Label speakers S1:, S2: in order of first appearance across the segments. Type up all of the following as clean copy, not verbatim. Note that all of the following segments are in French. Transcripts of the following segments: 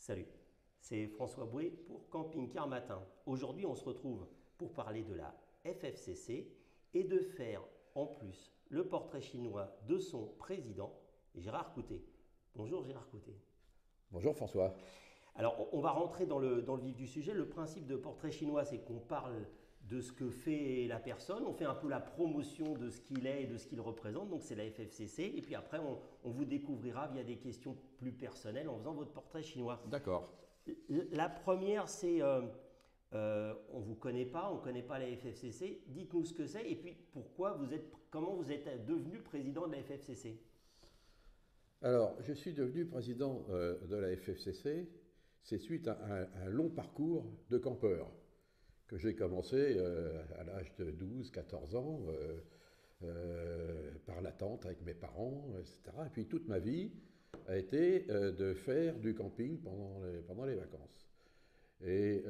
S1: Salut, c'est François Bouet pour Camping Car Matin. Aujourd'hui, on se retrouve pour parler de la FFCC et de faire en plus le portrait chinois de son président, Gérard Coutet. Bonjour Gérard Coutet.
S2: Bonjour François.
S1: Alors, on va rentrer dans le vif du sujet. Le principe de portrait chinois, c'est qu'on parle de ce que fait la personne, on fait un peu la promotion de ce qu'il est et de ce qu'il représente, donc c'est la FFCC, et puis après on vous découvrira via des questions plus personnelles en faisant votre portrait chinois.
S2: D'accord.
S1: La première, c'est on ne vous connaît pas, on ne connaît pas la FFCC, dites-nous ce que c'est et puis comment vous êtes devenu président de la FFCC.
S2: Alors, je suis devenu président de la FFCC, c'est suite à un long parcours de campeur que j'ai commencé à l'âge de 12-14 ans, par la tente avec mes parents, etc. Et puis toute ma vie a été de faire du camping pendant les vacances. Et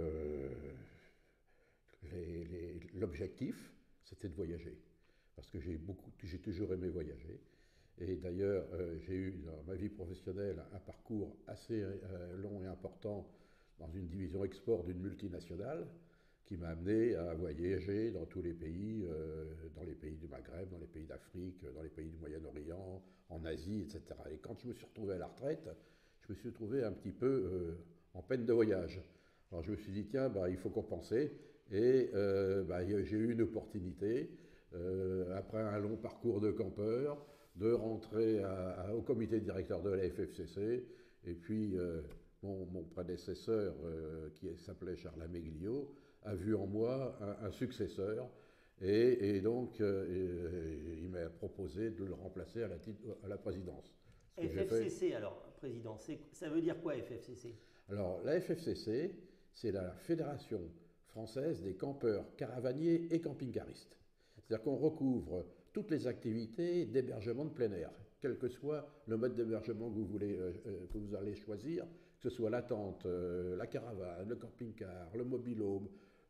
S2: l'objectif, c'était de voyager, parce que j'ai toujours aimé voyager. Et d'ailleurs, j'ai eu dans ma vie professionnelle un parcours assez long et important dans une division export d'une multinationale qui m'a amené à voyager dans tous les pays du Maghreb, dans les pays d'Afrique, dans les pays du Moyen-Orient, en Asie, etc. Et quand je me suis retrouvé à la retraite, je me suis trouvé un petit peu en peine de voyage. Alors je me suis dit, tiens, il faut compenser. Et j'ai eu une opportunité, après un long parcours de campeur, de rentrer au comité directeur de la FFCC. Et puis, mon prédécesseur, qui s'appelait Charles Améglio, a vu en moi un successeur. Et donc, il m'a proposé de le remplacer à la présidence.
S1: FFCC, alors, président, ça veut dire quoi FFCC?
S2: Alors, la FFCC, c'est la Fédération française des campeurs, caravaniers et camping-caristes. C'est-à-dire qu'on recouvre toutes les activités d'hébergement de plein air, quel que soit le mode d'hébergement que vous allez choisir, que ce soit la tente, la caravane, le camping-car, le mobil-home,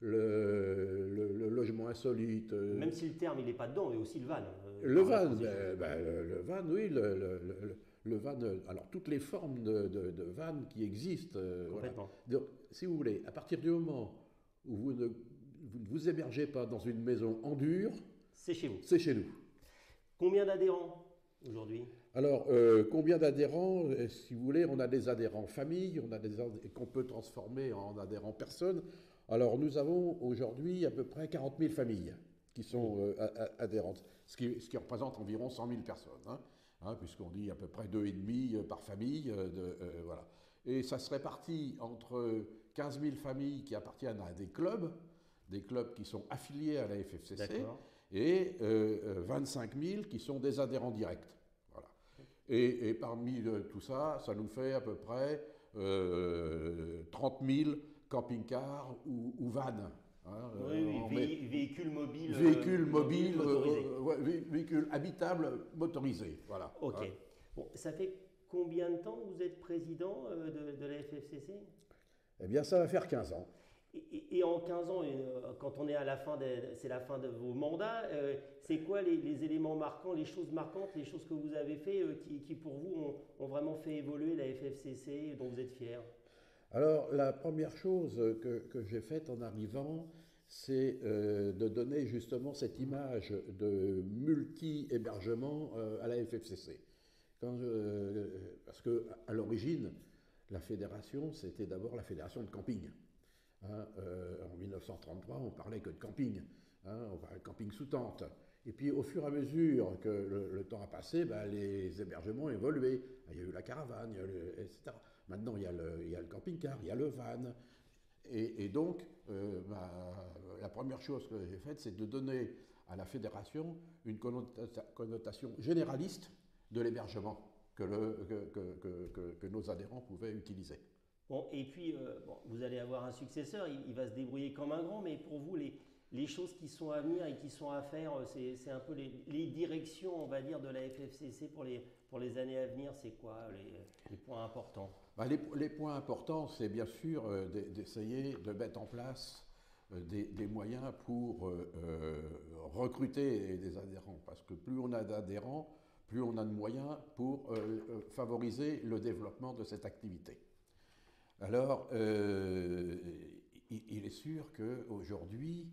S2: le logement insolite.
S1: Même si le terme il n'est pas dedans, il y a aussi le van.
S2: Le van, oui, le van, alors toutes les formes de van qui existent.
S1: Complètement.
S2: Voilà. Donc, si vous voulez, à partir du moment où vous ne vous hébergez pas dans une maison en dur,
S1: c'est chez vous.
S2: C'est chez nous.
S1: Combien d'adhérents aujourd'hui?
S2: Alors, combien d'adhérents? Si vous voulez, on a des adhérents famille, on a des qu'on peut transformer en adhérents personnes. Alors, nous avons aujourd'hui à peu près 40 000 familles qui sont adhérentes, ce qui représente environ 100 000 personnes, puisqu'on dit à peu près 2,5 par famille. Voilà. Et ça se répartit entre 15 000 familles qui appartiennent à des clubs qui sont affiliés à la FFCC, et 25 000 qui sont des adhérents directs. Voilà. Et parmi tout ça, ça nous fait à peu près 30 000 camping-cars ou vannes.
S1: Véhicules mobiles.
S2: Véhicules habitables motorisés. Voilà.
S1: Ok. Bon, ça fait combien de temps que vous êtes président de la FFCC?
S2: Eh bien, ça va faire 15 ans.
S1: Et en 15 ans, quand on est à la fin, c'est la fin de vos mandats, c'est quoi les éléments marquants, les choses marquantes, les choses que vous avez fait qui pour vous ont vraiment fait évoluer la FFCC, dont vous êtes fiers?
S2: Alors, la première chose que j'ai faite en arrivant, c'est de donner justement cette image de multi-hébergement à la FFCC. Parce qu'à l'origine, la fédération, c'était d'abord la fédération de camping. En 1933, on parlait que de camping, on parlait de camping sous tente. Et puis, au fur et à mesure que le temps a passé, les hébergements ont évolué. Il y a eu la caravane, etc. Maintenant, il y a le camping-car, il y a le van. Et donc, la première chose que j'ai faite, c'est de donner à la fédération une connotation généraliste de l'hébergement que nos adhérents pouvaient utiliser.
S1: Bon, et puis, vous allez avoir un successeur, il va se débrouiller comme un grand, mais pour vous, les choses qui sont à venir et qui sont à faire, c'est un peu les directions, on va dire, de la FFCC pour les années à venir, c'est quoi les points importants?
S2: Les points importants, c'est bien sûr d'essayer de mettre en place des moyens pour recruter des adhérents, parce que plus on a d'adhérents, plus on a de moyens pour favoriser le développement de cette activité. Alors, il est sûr qu'aujourd'hui,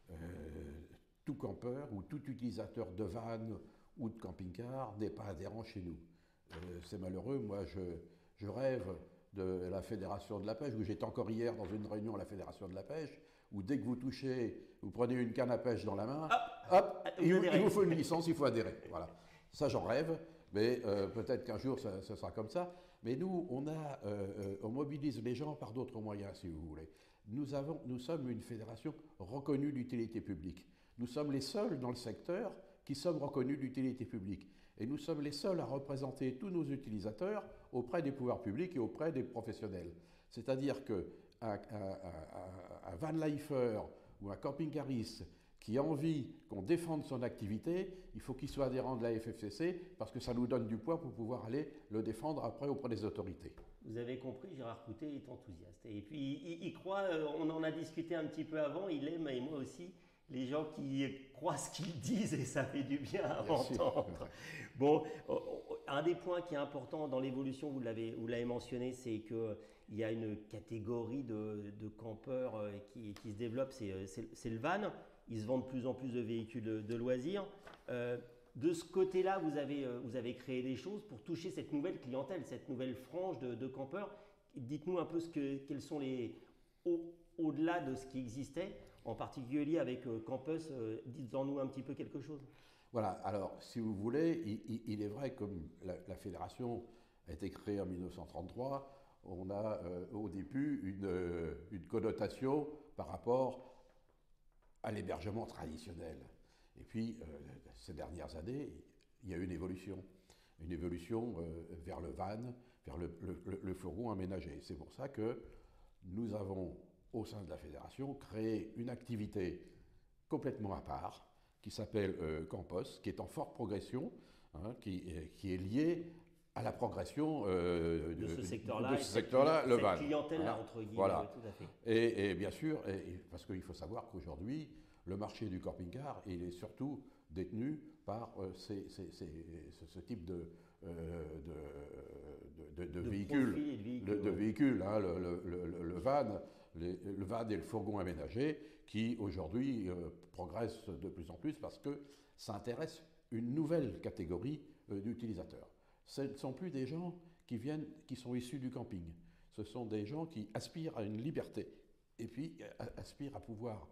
S2: tout campeur ou tout utilisateur de van ou de camping-car n'est pas adhérent chez nous. C'est malheureux. Moi, je rêve de la Fédération de la pêche, où j'étais encore hier dans une réunion à la Fédération de la pêche, où dès que vous touchez, vous prenez une canne à pêche dans la main, hop, il vous faut une licence, il faut adhérer. Voilà. Ça, j'en rêve, mais peut-être qu'un jour, ce sera comme ça. Mais nous, on mobilise les gens par d'autres moyens, si vous voulez. Nous sommes une fédération reconnue d'utilité publique. Nous sommes les seuls dans le secteur qui sommes reconnus d'utilité publique. Et nous sommes les seuls à représenter tous nos utilisateurs auprès des pouvoirs publics et auprès des professionnels. C'est-à-dire qu'un van lifer ou un camping-cariste qui a envie qu'on défende son activité, il faut qu'il soit adhérent de la FFCC parce que ça nous donne du poids pour pouvoir aller le défendre après auprès des autorités.
S1: Vous avez compris, Gérard Coutet est enthousiaste. Et puis il croit, on en a discuté un petit peu avant, il aime, et moi aussi, les gens qui croient ce qu'ils disent et ça fait du bien à entendre. Bon, un des points qui est important dans l'évolution, vous l'avez mentionné, c'est qu'il y a une catégorie de campeurs qui se développe, c'est le van. Ils se vendent de plus en plus de véhicules de loisirs. De ce côté-là, vous avez créé des choses pour toucher cette nouvelle clientèle, cette nouvelle frange de campeurs. Dites-nous un peu quels sont au-delà de ce qui existait, en particulier avec Campus, dites-en-nous un petit peu quelque chose.
S2: Voilà, alors si vous voulez, il est vrai que comme la fédération a été créée en 1933, on a au début une connotation par rapport à l'hébergement traditionnel. Et puis, ces dernières années, il y a eu une évolution vers le van, vers le fourgon aménagé. C'est pour ça que nous avons, au sein de la fédération, créé une activité complètement à part, qui s'appelle Campos, qui est en forte progression, hein, qui est liée à la progression
S1: de ce secteur-là,
S2: le van.
S1: Cette clientèle-là, entre guillemets,
S2: voilà.
S1: Tout à fait.
S2: Et bien sûr, parce qu'il faut savoir qu'aujourd'hui, le marché du camping-car, il est surtout détenu par ce type de véhicules. De véhicules, hein, le van et le fourgon aménagé, qui aujourd'hui progressent de plus en plus parce que ça intéresse une nouvelle catégorie d'utilisateurs. Ce ne sont plus des gens qui sont issus du camping. Ce sont des gens qui aspirent à une liberté et puis aspirent à pouvoir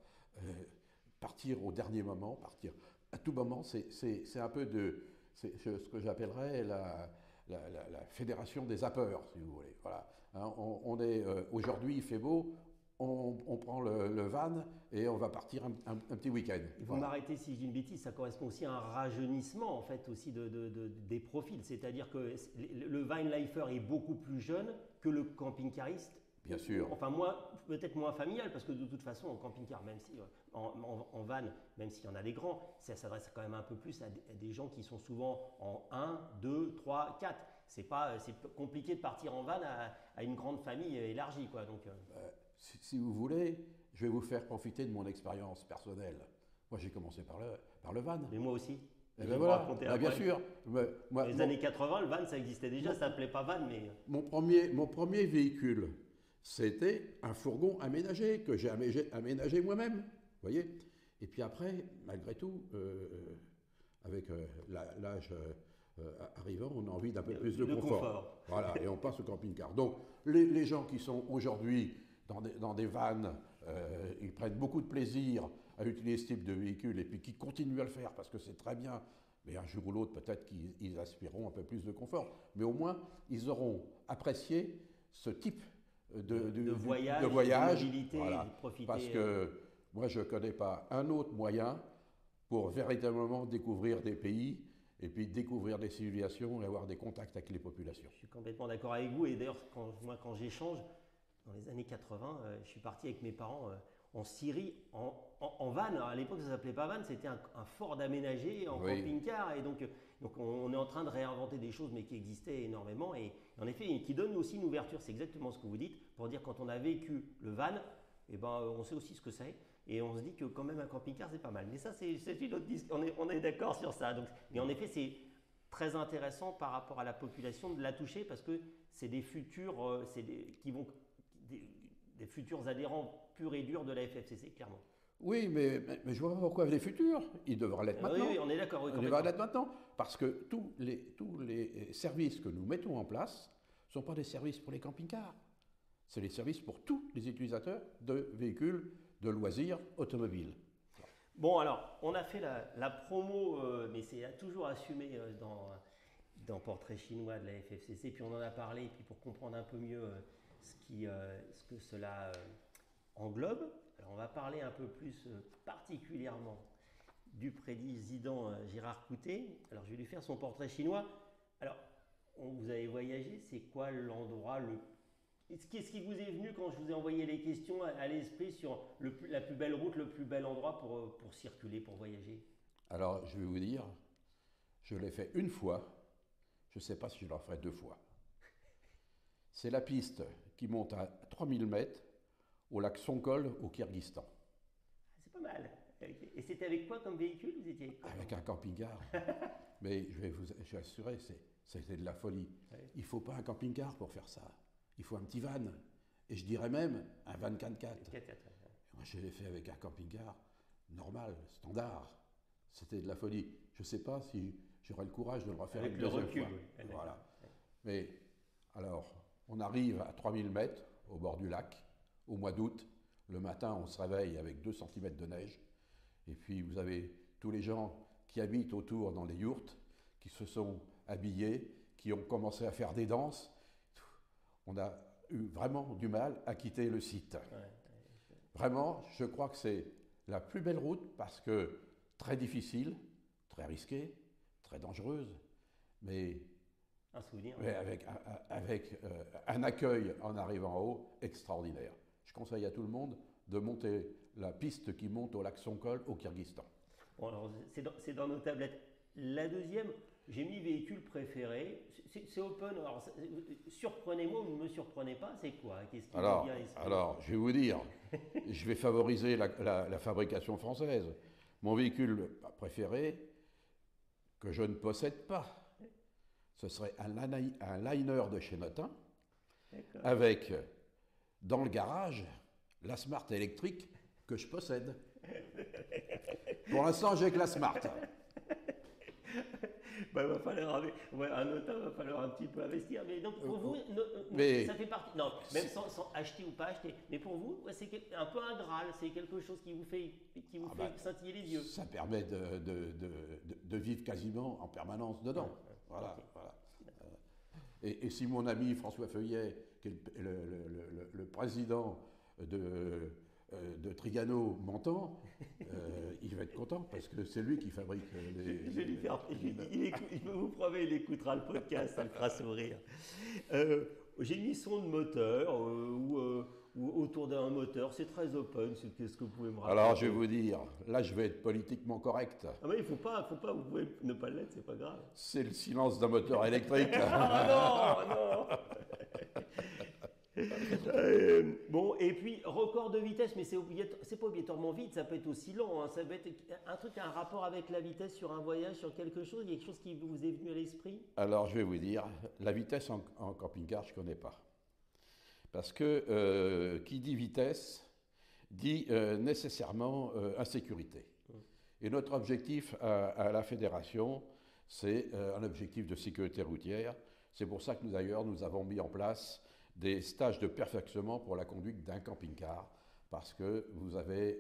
S2: partir au dernier moment, partir à tout moment. C'est un peu ce que j'appellerais la fédération des zappeurs, si vous voulez. Voilà. Hein, aujourd'hui, il fait beau, on prend le van et on va partir un petit week-end.
S1: Vous m'arrêtez si je dis une bêtise, ça correspond aussi à un rajeunissement en fait aussi des profils. C'est-à-dire que le van lifer est beaucoup plus jeune que le camping-cariste.
S2: Bien sûr.
S1: Enfin, peut-être moins familial, parce que de toute façon, en camping-car, même si en van, même s'il y en a des grands, ça s'adresse quand même un peu plus à des gens qui sont souvent en 1, 2, 3, 4. C'est compliqué de partir en van à une grande famille élargie, quoi. Donc,
S2: si vous voulez, je vais vous faire profiter de mon expérience personnelle. Moi, j'ai commencé par le van.
S1: Mais moi aussi.
S2: Et ben voilà, bien sûr.
S1: Dans les années 80, le van, ça existait déjà, ça s'appelait pas van, mais...
S2: Mon premier véhicule, c'était un fourgon aménagé, que j'ai aménagé moi-même, vous voyez. Et puis après, malgré tout, avec l'âge arrivant, on a envie d'un peu plus de confort. Voilà, et on passe au camping-car. Donc, les gens qui sont aujourd'hui dans des vannes, ils prennent beaucoup de plaisir à utiliser ce type de véhicule et puis qui continuent à le faire parce que c'est très bien. Mais un jour ou l'autre, peut-être qu'ils aspireront un peu plus de confort. Mais au moins, ils auront apprécié ce type de voyage,
S1: de mobilité,
S2: voilà,
S1: de profiter.
S2: Parce que moi, je ne connais pas un autre moyen pour véritablement découvrir des pays et puis découvrir des civilisations et avoir des contacts avec les populations.
S1: Je suis complètement d'accord avec vous. Et d'ailleurs, quand j'échange, dans les années 80, je suis parti avec mes parents en Syrie en van. Alors, à l'époque, ça ne s'appelait pas van, c'était un Ford aménagé en camping-car. Et donc, on est en train de réinventer des choses, mais qui existaient énormément. Et en effet, qui donne aussi une ouverture, c'est exactement ce que vous dites, pour dire quand on a vécu le van, eh ben, on sait aussi ce que c'est. Et on se dit que quand même un camping-car, c'est pas mal. Mais ça, c'est une autre discussion. On est d'accord sur ça. Donc, mais en effet, c'est très intéressant par rapport à la population de la toucher parce que c'est des futurs qui vont des futurs adhérents purs et durs de la FFCC, clairement.
S2: Oui, mais je vois pas pourquoi les futurs, ils devraient l'être maintenant.
S1: Oui, on est d'accord. Oui,
S2: ils devraient l'être maintenant, parce que tous les services que nous mettons en place ne sont pas des services pour les camping-cars. C'est les services pour tous les utilisateurs de véhicules de loisirs automobiles.
S1: Bon, alors, on a fait la promo, mais c'est toujours assumé dans Portrait chinois de la FFCC, puis on en a parlé, et puis pour comprendre un peu mieux ce que cela englobe. Alors, on va parler un peu plus particulièrement du président Gérard Coutet. Alors, je vais lui faire son portrait chinois. Alors, vous avez voyagé, c'est quoi l'endroit Qu'est-ce qui vous est venu quand je vous ai envoyé les questions à l'esprit sur la plus belle route, le plus bel endroit pour circuler, pour voyager?
S2: Alors, je vais vous dire, je l'ai fait une fois, je ne sais pas si je le referai 2 fois. C'est la piste qui monte à 3000 mètres au lac Songkhol au Kyrgyzstan.
S1: C'est pas mal. Et c'était avec quoi comme véhicule? Vous étiez
S2: avec un camping-car. Mais je vais vous assurer, c'était de la folie.
S1: Ouais.
S2: Il ne faut pas un camping-car pour faire ça. Il faut un petit van. Et je dirais même un van 4x4. Moi, je l'ai fait avec un camping-car normal, standard. C'était de la folie. Je ne sais pas si j'aurai le courage de le refaire
S1: avec
S2: une
S1: le
S2: deuxième
S1: recul.
S2: fois.
S1: Oui.
S2: Voilà. Mais alors, on arrive à 3000 mètres au bord du lac, au mois d'août. Le matin, on se réveille avec 2 cm de neige. Et puis, vous avez tous les gens qui habitent autour dans les yourtes, qui se sont habillés, qui ont commencé à faire des danses. On a eu vraiment du mal à quitter le site. Vraiment, je crois que c'est la plus belle route parce que très difficile, très risquée, très dangereuse, mais,
S1: un souvenir.
S2: Mais avec un accueil en arrivant en haut extraordinaire. Je conseille à tout le monde de monter la piste qui monte au lac Songkhol au Kyrgyzstan.
S1: Bon, alors, c'est dans nos tablettes. La deuxième, j'ai mis véhicule préféré. C'est open. Alors, surprenez-moi ou ne me surprenez pas, c'est quoi? Qu'est-ce qui vous vient à l'esprit?
S2: Alors, je vais vous dire, je vais favoriser la fabrication française. Mon véhicule préféré, que je ne possède pas, ce serait un liner de chez Notin, avec, dans le garage, la Smart électrique que je possède. Pour l'instant, j'ai que la Smart.
S1: Il va falloir, un Notin, va falloir un petit peu investir. Mais donc, pour vous, ça fait partie. Non, même sans acheter ou pas acheter. Mais pour vous, c'est un peu un Graal. C'est quelque chose qui vous fait scintiller les yeux.
S2: Ça permet de vivre quasiment en permanence dedans. Voilà.
S1: Okay.
S2: Voilà. Et si mon ami François Feuillet, qui est le président de Trigano, m'entend, il va être content parce que c'est lui qui fabrique
S1: je vous promets, il écoutera le podcast, ça le fera sourire. J'ai mis son de moteur ou autour d'un moteur, c'est très open, qu'est-ce que vous pouvez me raconter? Alors
S2: je vais vous dire, là je vais être politiquement correct.
S1: Ah mais il faut pas, vous pouvez ne pas l'être, c'est pas grave.
S2: C'est le silence d'un moteur électrique.
S1: Ah non. Bon, et puis record de vitesse, mais c'est pas obligatoirement vite, ça peut être aussi lent, hein. Ça peut être un truc, un rapport avec la vitesse sur un voyage, sur quelque chose, il y a quelque chose qui vous est venu à l'esprit? Alors
S2: je vais vous dire, la vitesse en camping-car, je ne connais pas. Parce que qui dit vitesse, dit nécessairement insécurité. Et notre objectif à la fédération, c'est un objectif de sécurité routière. C'est pour ça que nous avons mis en place des stages de perfectionnement pour la conduite d'un camping-car, parce que vous avez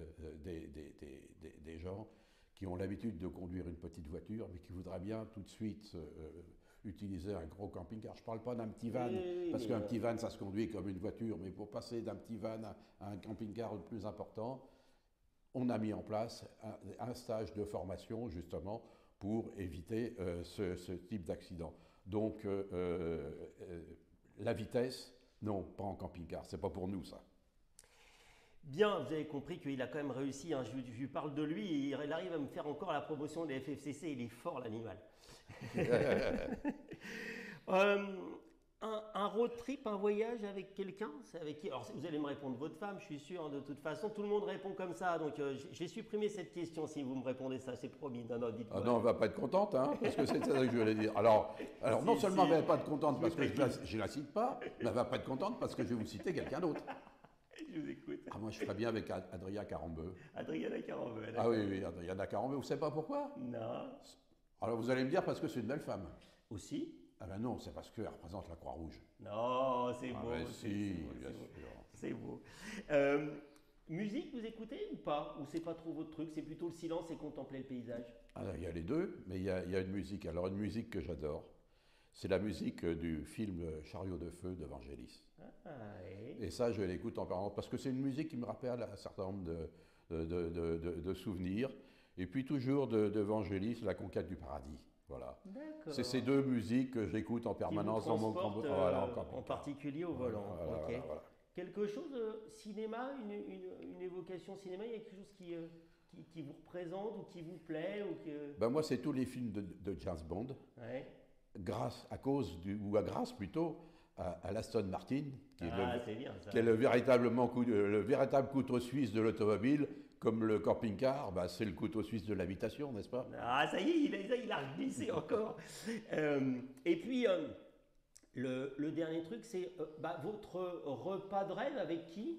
S2: des gens qui ont l'habitude de conduire une petite voiture, mais qui voudraient bien tout de suite utiliser un gros camping-car. Je ne parle pas d'un petit van, parce qu'un petit van, ça se conduit comme une voiture, mais pour passer d'un petit van à un camping-car plus important, on a mis en place un stage de formation, justement, pour éviter ce type d'accident. Donc, la vitesse, non, pas en camping-car, c'est pas pour nous ça.
S1: Bien, vous avez compris qu'il a quand même réussi, hein. Je lui parle de lui et il arrive à me faire encore la promotion des FFCC, il est fort l'animal. Un road trip, un voyage avec quelqu'un, c'est avec qui? Alors vous allez me répondre votre femme, je suis sûr, de toute façon, tout le monde répond comme ça, donc j'ai supprimé cette question si vous me répondez ça, c'est promis. Non, non, dites-moi.
S2: Ah non, elle va pas être contente, hein, parce que c'est ça que je voulais dire. Alors non
S1: Si,
S2: seulement
S1: si,
S2: elle va pas être contente parce que
S1: précise.
S2: je la cite pas, mais elle va pas être contente parce que je vais vous citer quelqu'un d'autre.
S1: Je vous écoute.
S2: Ah, moi, je ferais bien avec Adrien Carambeu.
S1: Adriana Carambeu.
S2: Ah oui, oui, Adriana Carambeu. Vous savez pas pourquoi?
S1: Non.
S2: Alors vous allez me dire parce que c'est une belle femme.
S1: Aussi?
S2: Ah ben non, c'est parce qu'elle représente la Croix-Rouge.
S1: Non, c'est
S2: Ah
S1: beau.
S2: ben
S1: c'est
S2: si,
S1: beau,
S2: bien
S1: c'est beau.
S2: sûr.
S1: C'est beau. Musique, vous écoutez ou pas? Ou c'est pas trop votre truc? C'est plutôt le silence et contempler le paysage?
S2: Alors, il y a les deux, mais il y a une musique. Alors une musique que j'adore, c'est la musique du film Chariot de feu de Vangelis.
S1: Ah, et...
S2: Et ça, je l'écoute en permanence parce que c'est une musique qui me rappelle un certain nombre de souvenirs. Et puis toujours de Vangelis, La conquête du paradis. Voilà.
S1: D'accord.
S2: C'est ces deux musiques que j'écoute en
S1: Qui vous
S2: permanence dans mon
S1: transportent,
S2: voilà,
S1: en particulier au volant.
S2: Voilà,
S1: Ok.
S2: voilà, voilà.
S1: Quelque chose, cinéma, une évocation cinéma, il y a quelque chose qui vous représente ou qui vous plaît ou que...
S2: Ben moi, c'est tous les films de James Bond,
S1: Ouais.
S2: à cause ou à grâce plutôt à l'Aston Martin, qui
S1: C'est bien ça.
S2: est le véritable couteau suisse de l'automobile, comme le camping-car, bah, c'est le couteau suisse de l'habitation, n'est-ce pas?
S1: Ah, ça y est, il a glissé encore. Et puis, le dernier truc, c'est votre repas de rêve avec qui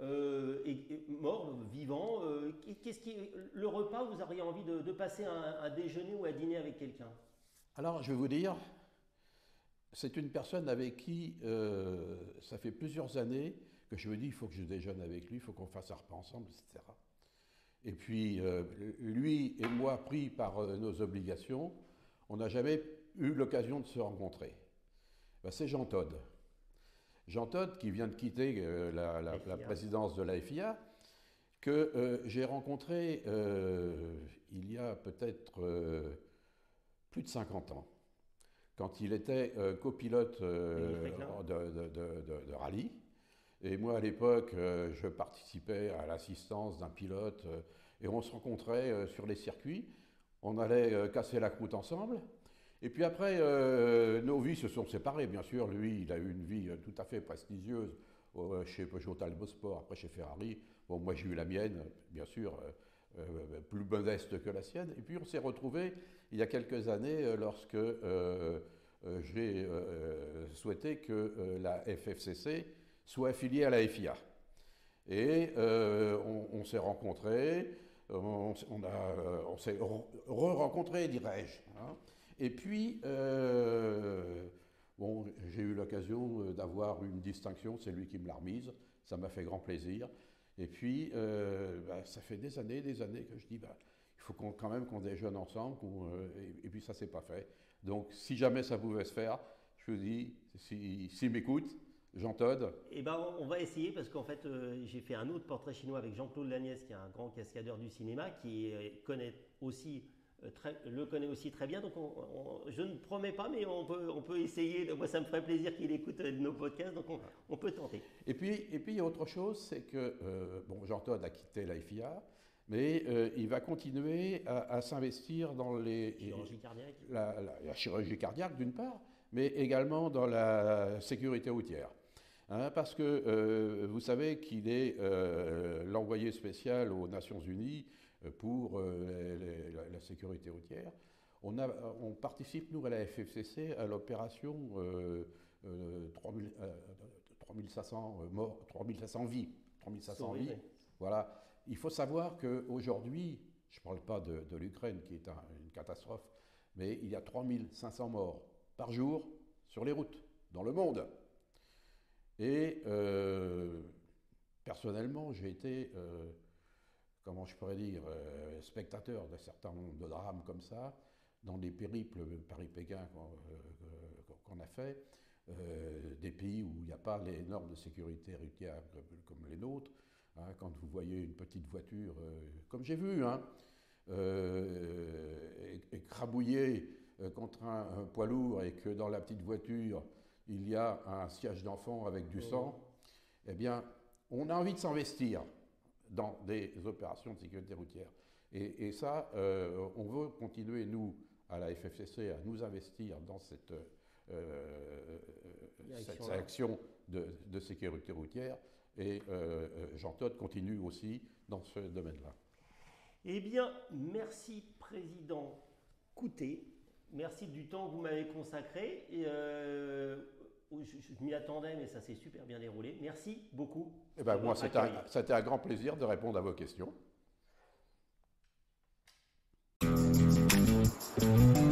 S1: mort, vivant le repas, vous auriez envie de passer un déjeuner ou un dîner avec quelqu'un?
S2: Alors, je vais vous dire, c'est une personne avec qui ça fait plusieurs années que je me dis, il faut que je déjeune avec lui, il faut qu'on fasse un repas ensemble, etc. Et puis, lui et moi, pris par nos obligations, on n'a jamais eu l'occasion de se rencontrer. Ben, c'est Jean Todt. Jean Todt, qui vient de quitter la présidence de la FIA, que j'ai rencontré il y a peut-être plus de 50 ans, quand il était copilote de rallye. Et moi, à l'époque, je participais à l'assistance d'un pilote et on se rencontrait sur les circuits. On allait casser la croûte ensemble. Et puis après, nos vies se sont séparées, bien sûr. Lui, il a eu une vie tout à fait prestigieuse chez Peugeot Talbot Sport, après chez Ferrari. Bon, moi, j'ai eu la mienne, bien sûr, plus modeste que la sienne. Et puis, on s'est retrouvés il y a quelques années lorsque j'ai souhaité que la FFCC soit affiliée à la FIA. Et on s'est rencontrés, on s'est re-rencontrés, dirais-je. Hein. Et puis, bon, j'ai eu l'occasion d'avoir une distinction, c'est lui qui me l'a remise, ça m'a fait grand plaisir. Et puis, ça fait des années que je dis, il faut quand même qu'on déjeune ensemble, et puis ça ne s'est pas fait. Donc, si jamais ça pouvait se faire, je vous dis, s'il m'écoute, Jean Todt.
S1: Eh ben, on va essayer parce qu'en fait, j'ai fait un autre portrait chinois avec Jean-Claude Lagnès, qui est un grand cascadeur du cinéma, qui connaît aussi très bien. Donc, je ne promets pas, mais on peut essayer. Moi, ça me ferait plaisir qu'il écoute nos podcasts, donc on peut tenter.
S2: Et puis, il y a autre chose, c'est que bon, Jean Todt a quitté la FIA, mais il va continuer à s'investir dans la chirurgie cardiaque, d'une part, mais également dans la sécurité routière. Hein, parce que vous savez qu'il est l'envoyé spécial aux Nations Unies pour la sécurité routière. On participe, nous, à la FFCC, à l'opération 3500 morts, 3500 vies. 3500 vies. Voilà. Il faut savoir qu'aujourd'hui, je ne parle pas de l'Ukraine, qui est une catastrophe, mais il y a 3500 morts par jour sur les routes, dans le monde. Et personnellement, j'ai été, comment je pourrais dire, spectateur d'un certain nombre de drames comme ça, dans les périples Paris-Pékin qu'on a fait, des pays où il n'y a pas les normes de sécurité routière comme les nôtres. Hein, quand vous voyez une petite voiture, comme j'ai vu, hein, écrabouillée contre un poids lourd et que dans la petite voiture, il y a un siège d'enfant avec du sang, eh bien, on a envie de s'investir dans des opérations de sécurité routière. Et ça, on veut continuer, nous, à la FFCC, à nous investir dans cette cette action de sécurité routière. Et Jean Todt continue aussi dans ce domaine-là.
S1: Eh bien, merci Président Coutet. Merci du temps que vous m'avez consacré. Et, je m'y attendais, mais ça s'est super bien déroulé. Merci beaucoup.
S2: Eh ben, moi, c'était un grand plaisir de répondre à vos questions.